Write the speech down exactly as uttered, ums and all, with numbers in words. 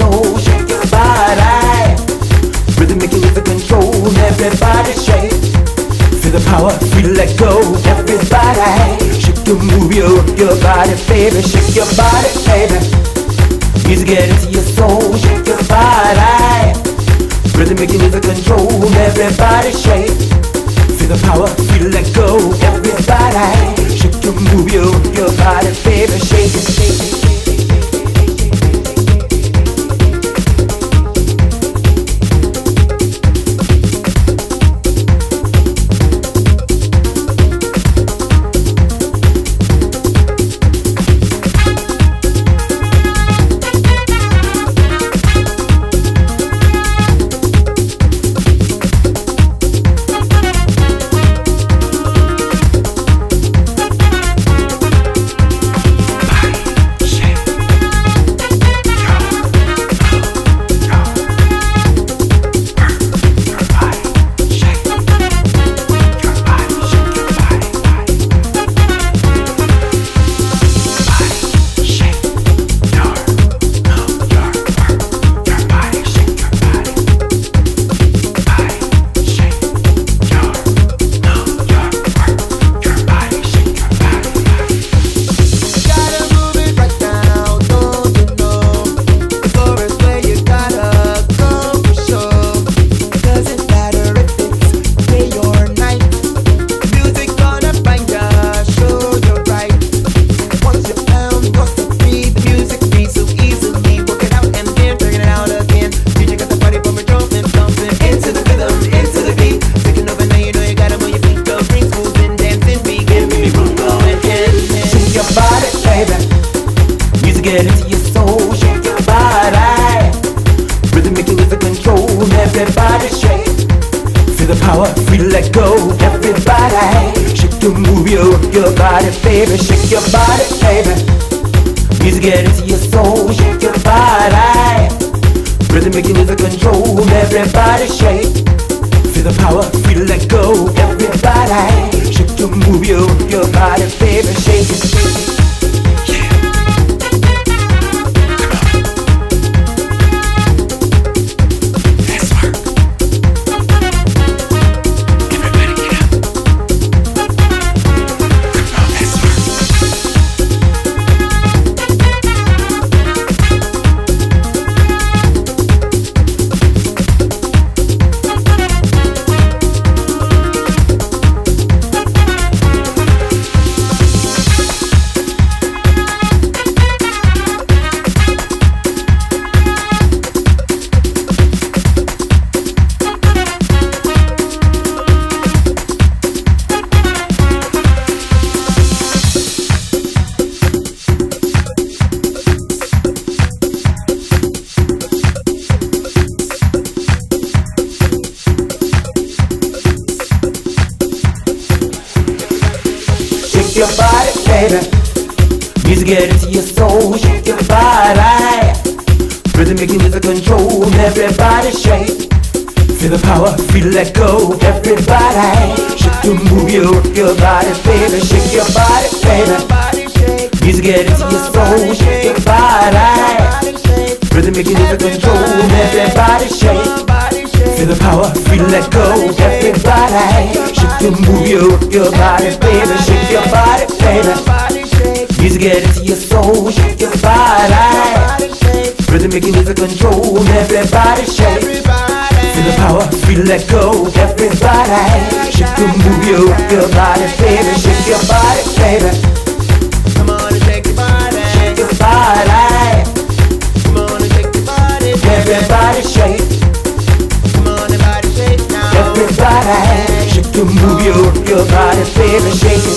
soul, shake your body. Rhythm making you the control, everybody shake. Feel the power, free to let go, everybody. Shake your move, your, your body, baby. Shake your body, baby. Music get into your soul, shake your body. Rhythm making you the control, everybody shake. Feel the power, free to let go, everybody. Shake your move, your, your body, baby. Shake it, shake it. Get into your soul, shake your body. Rhythm making you the control, everybody shake. Feel the power, free to let go, everybody. Shake your move, your, your body, baby. Shake your body, baby. Music get into your soul, shake your body. Rhythm making you the control, everybody shake. Feel the power, free to let go, everybody. Shake your move, your, your body, baby. Shake it, shake it. Shake your body, baby. Music get into your soul, shake your body. Rhythm making you the control, everybody shake. Feel the power, free to let go, everybody. Shake your move, your, your body, baby. Shake your body, baby. Music get into your soul, shake your body. Rhythm making you the control, everybody shake. Feel the power, free to let go, everybody. Shake your move, your, your body, baby. Shake your body, baby. Music get into your soul, shake your body. Rhythm making you the control, everybody shake. Feel the power, free to let go, everybody. Shake your move, your, your body, baby. Shake your body, baby. Come on and shake your body. Shake your body. Come on and shake your body. Everybody shake. Come on, everybody shake now. Everybody, shake your move, your, your body, baby, shake it.